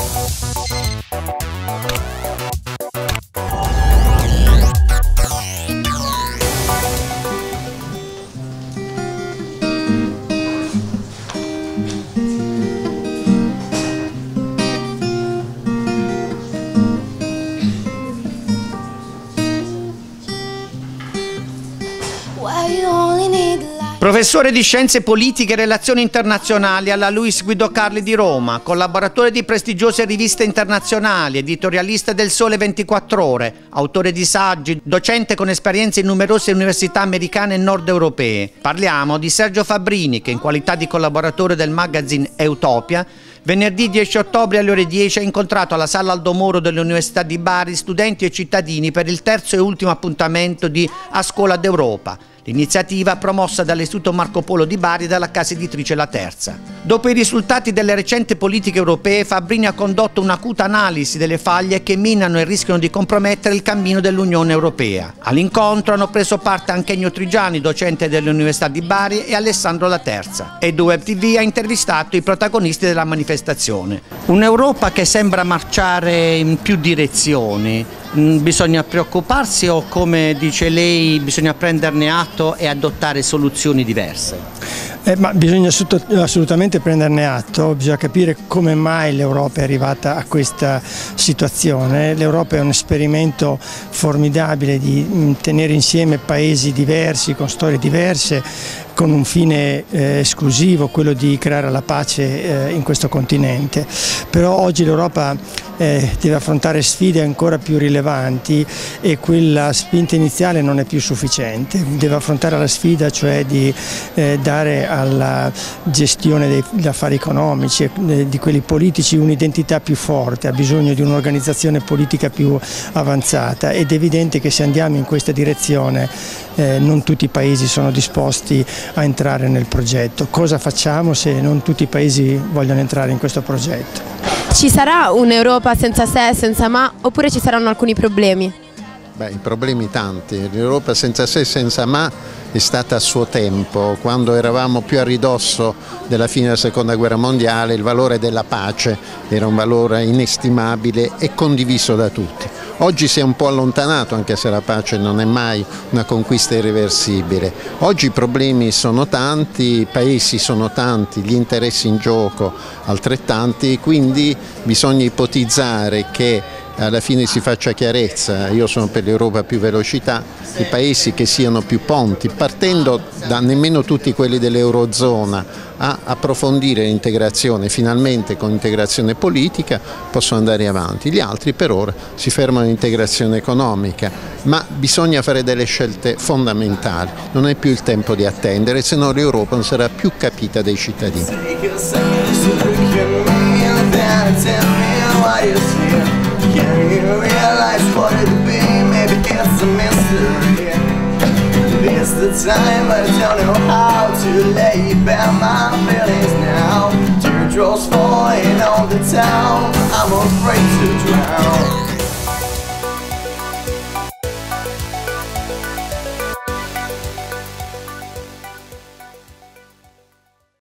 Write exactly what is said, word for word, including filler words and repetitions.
Professore di Scienze Politiche e Relazioni Internazionali alla Luis Guido Carli di Roma, collaboratore di prestigiose riviste internazionali, editorialista del Sole ventiquattro Ore, autore di saggi, docente con esperienze in numerose università americane e nord europee. Parliamo di Sergio Fabbrini che in qualità di collaboratore del magazine Utopia venerdì dieci ottobre alle ore dieci ha incontrato alla Sala Aldo Moro dell'Università di Bari studenti e cittadini per il terzo e ultimo appuntamento di A Scuola d'Europa, l'iniziativa promossa dall'Istituto Marco Polo di Bari e dalla casa editrice La Terza. Dopo i risultati delle recenti politiche europee, Fabbrini ha condotto un'acuta analisi delle faglie che minano e rischiano di compromettere il cammino dell'Unione Europea. All'incontro hanno preso parte anche Ennio Trigiani, docente dell'Università di Bari, e Alessandro La Terza. EduWeb T V ha intervistato i protagonisti della manifestazione. Un'Europa che sembra marciare in più direzioni. Bisogna preoccuparsi o, come dice lei, bisogna prenderne atto e adottare soluzioni diverse? Eh, ma bisogna assolutamente prenderne atto, bisogna capire come mai l'Europa è arrivata a questa situazione. L'Europa è un esperimento formidabile di tenere insieme paesi diversi, con storie diverse, con un fine eh, esclusivo, quello di creare la pace eh, in questo continente. Però oggi l'Europa eh, deve affrontare sfide ancora più rilevanti e quella spinta iniziale non è più sufficiente. Deve affrontare la sfida, cioè di eh, dare alla gestione degli affari economici e di quelli politici un'identità più forte, ha bisogno di un'organizzazione politica più avanzata ed è evidente che se andiamo in questa direzione eh, non tutti i paesi sono disposti a entrare nel progetto. Cosa facciamo se non tutti i paesi vogliono entrare in questo progetto? Ci sarà un'Europa senza se, senza ma, oppure ci saranno alcuni problemi? Beh, i problemi tanti. L'Europa senza se, senza ma è stata a suo tempo, quando eravamo più a ridosso della fine della seconda guerra mondiale. Il valore della pace era un valore inestimabile e condiviso da tutti. Oggi si è un po' allontanato, anche se la pace non è mai una conquista irreversibile. Oggi i problemi sono tanti, i paesi sono tanti, gli interessi in gioco altrettanti, quindi bisogna ipotizzare che alla fine si faccia chiarezza. Io sono per l'Europa a più velocità, i paesi che siano più ponti, partendo da nemmeno tutti quelli dell'Eurozona, a approfondire l'integrazione, finalmente con integrazione politica possono andare avanti. Gli altri per ora si fermano all'integrazione economica, ma bisogna fare delle scelte fondamentali, non è più il tempo di attendere, se no l'Europa non sarà più capita dai cittadini. Can you realize what it be? Maybe it's a mystery. It's the time I don't know how to lay bare my feelings now. Teardrops falling on the town, I'm afraid to drown.